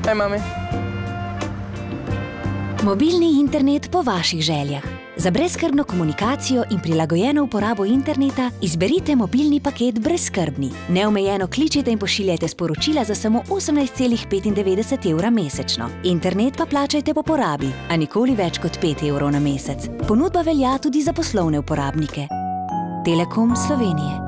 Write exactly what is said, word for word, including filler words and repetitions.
Hej, mami. Mobilni internet po vaših željah. Za brezskrbno komunikacijo in prilagojeno uporabo interneta izberite mobilni paket Brezskrbni. Neomejeno kličite in pošiljajte sporočila za samo osemnajst celih petindevetdeset evra mesečno. Internet pa plačajte po porabi, a nikoli več kot pet evrov na mesec. Ponudba velja tudi za poslovne uporabnike. Telekom Slovenije.